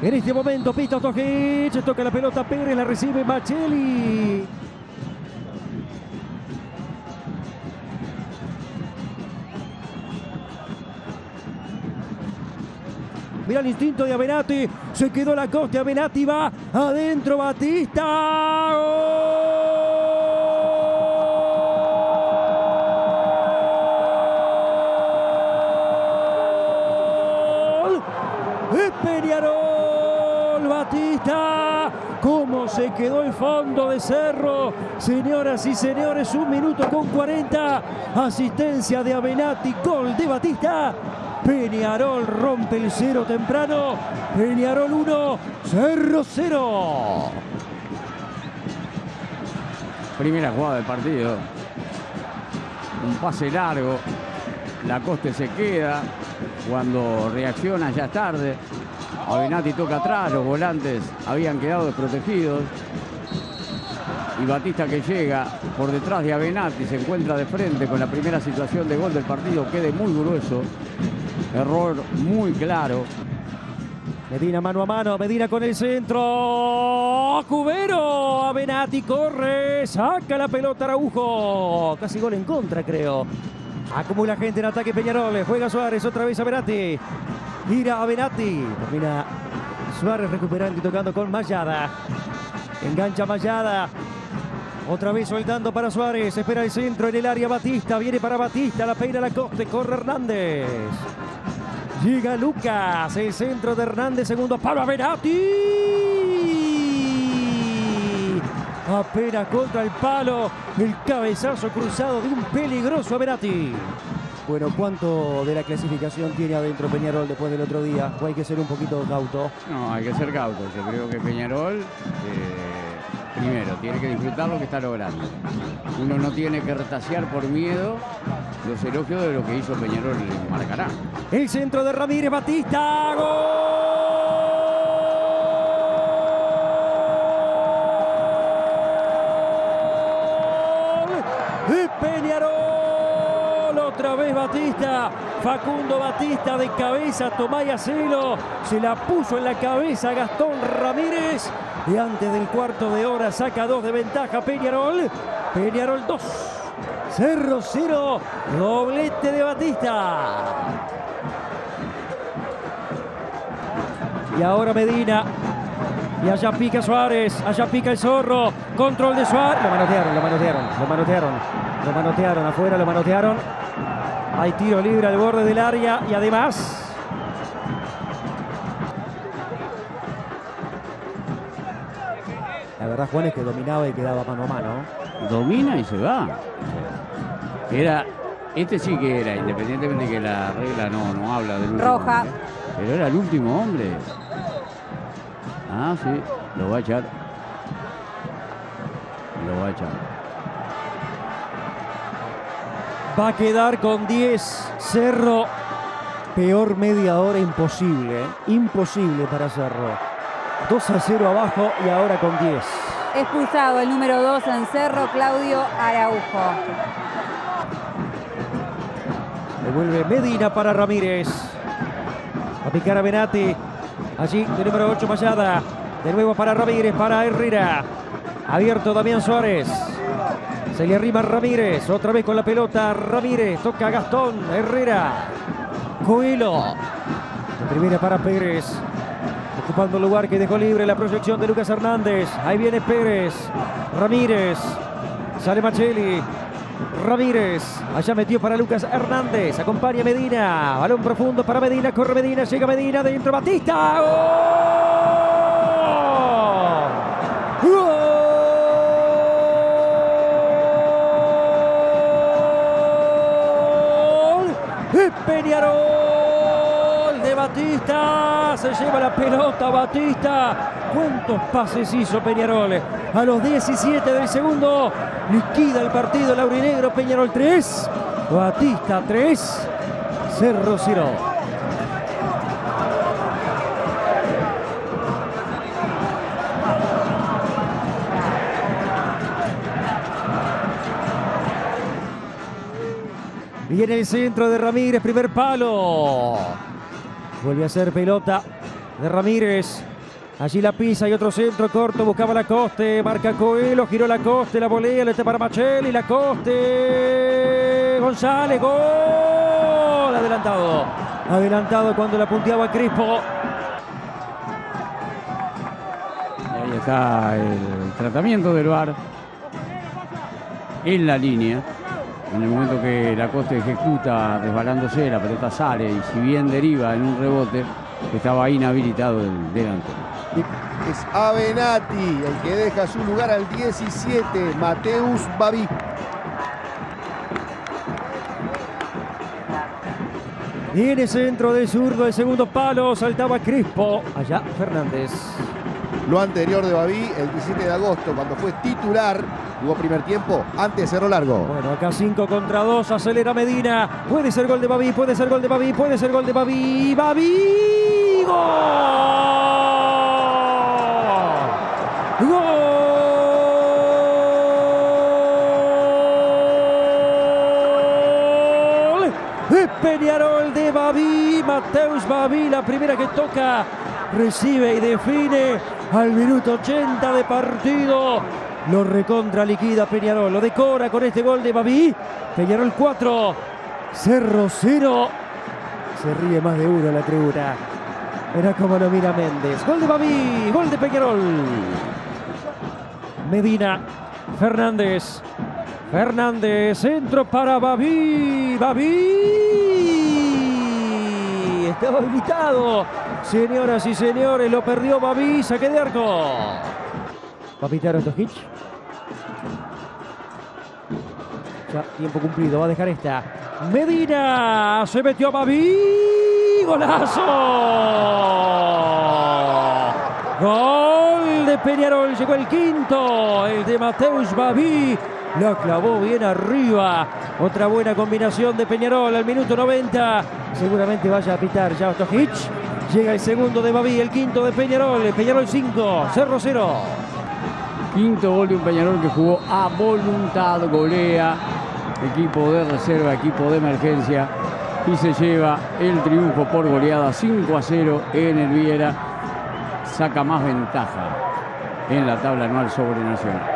En este momento, pista Tojic, toca la pelota Pérez, la recibe Machelli. Mira el instinto de Avenatti, se quedó la costa, Avenatti va adentro, Batista. ¡Gol! ¡Es Peñarol! Batista, cómo se quedó el fondo de Cerro. Señoras y señores, 1 minuto con 40, asistencia de Avenatti, gol de Batista. Peñarol rompe el 0 temprano. Peñarol 1, Cerro 0. Primera jugada del partido. Un pase largo. Lacoste se queda. Cuando reacciona ya es tarde. Avenatti toca atrás. Los volantes habían quedado desprotegidos. Y Batista, que llega por detrás de Avenatti, se encuentra de frente con la primera situación de gol del partido. Quede muy grueso. Error muy claro. Medina mano a mano, Medina con el centro. Cubero, Avenatti corre, saca la pelota Araujo. Casi gol en contra, creo. Acumula gente en ataque Peñarol. Juega Suárez, otra vez Avenatti. Mira Avenatti. Termina Suárez recuperando y tocando con Mayada. Engancha Mayada. Otra vez soltando para Suárez. Espera el centro en el área Batista. Viene para Batista. La peina Lacoste. Corre Hernández. Llega Lucas. El centro de Hernández. Segundo palo. Avenatti. Apenas contra el palo. El cabezazo cruzado de un peligroso Avenatti. Bueno, ¿cuánto de la clasificación tiene adentro Peñarol después del otro día? ¿O hay que ser un poquito cauto? No, hay que ser cauto. Yo creo que Peñarol, primero, tiene que disfrutar lo que está logrando. Uno no tiene que retasear por miedo los elogios de lo que hizo Peñarol en Maracaná. El centro de Ramírez, Batista. ¡Gol! ¡De Peñarol! Otra vez Batista. Facundo Batista de cabeza, Tomaya Celo. Se la puso en la cabeza Gastón Ramírez. Y antes del cuarto de hora saca 2 de ventaja Peñarol. Peñarol 2. Cerro 0. Doblete de Batista. Y ahora Medina. Y allá pica Suárez. Allá pica el Zorro. Control de Suárez. Lo manotearon. Afuera lo manotearon. Hay tiro libre al borde del área. Y además... La verdad, Juan, es que dominaba y quedaba mano a mano. Domina y se va. Este sí que era, independientemente de que la regla no habla del último roja. Hombre, pero era el último hombre. Ah, sí, lo va a echar. Va a quedar con 10 Cerro. Peor media hora imposible, ¿eh? Imposible para Cerro. 2-0 abajo y ahora con 10. Expulsado el número 2 en Cerro, Claudio Araujo. Devuelve Medina para Ramírez. Va a picar Avenatti. Allí de número 8 Mayada. De nuevo para Ramírez, para Herrera. Abierto Damián Suárez. Se le arrima Ramírez. Otra vez con la pelota Ramírez. Toca Gastón. Herrera. Coelho. De primera para Pérez. Ocupando el lugar que dejó libre la proyección de Lucas Hernández. Ahí viene Pérez. Ramírez. Sale Machelli. Ramírez. Allá metió para Lucas Hernández. Acompaña Medina. Balón profundo para Medina. Corre Medina. Llega Medina. Dentro Batista. ¡Gol! ¡Gol! ¡De Peñarol! De Batista. Se lleva la pelota Batista. ¿Cuántos pases hizo Peñarol? A los 17 del segundo. Liquida el partido el aurinegro. Peñarol 3. Batista 3. Cerro 0. Viene el centro de Ramírez, primer palo. Vuelve a ser pelota de Ramírez. Allí la pisa y otro centro corto, buscaba Lacoste, marca Coelho, giró Lacoste, la volea, le está para Machelli, Lacoste, González, gol, adelantado cuando la punteaba Crispo. Y ahí está el tratamiento del VAR en la línea. En el momento que Lacoste ejecuta resbalándose, la pelota sale y si bien deriva en un rebote, estaba inhabilitado el delantero. Es Avenatti el que deja su lugar al 17, Mateus Babi. Viene centro de zurdo, el segundo palo, saltaba Crispo. Allá Fernández. Lo anterior de Babi, el 17 de agosto, cuando fue titular, jugó primer tiempo ante Cerro Largo. Bueno, acá 5 contra 2, acelera Medina. Puede ser gol de Babi, puede ser gol de Babi, puede ser gol de Babi. ¡Babi! ¡Gol! ¡Gol! De Peñarol de Babi, Mateus Babi, la primera que toca, recibe y define al minuto 80 de partido. Lo recontra liquida Peñarol, lo decora con este gol de Babi. Peñarol 4, Cerro 0. Se ríe más de uno en la tribuna. Verá cómo lo mira Méndez. Gol de Babi, gol de Peñarol. Medina, Fernández, centro para Babi, estaba habilitado, señoras y señores, lo perdió Babi, saque de arco. Va a pitar Stojic. Ya, tiempo cumplido, va a dejar esta. Medina, se metió a Babi, golazo. Gol de Peñarol, llegó el quinto, el de Mateus Babi, la clavó bien arriba. Otra buena combinación de Peñarol al minuto 90. Seguramente vaya a pitar ya Stojic. Llega el segundo de Babi, el quinto de Peñarol. Peñarol 5, Cerro 0. Quinto gol de un Peñarol que jugó a voluntad, golea, equipo de reserva, equipo de emergencia, y se lleva el triunfo por goleada 5-0 en el Viera. Saca más ventaja en la tabla anual sobre Nacional.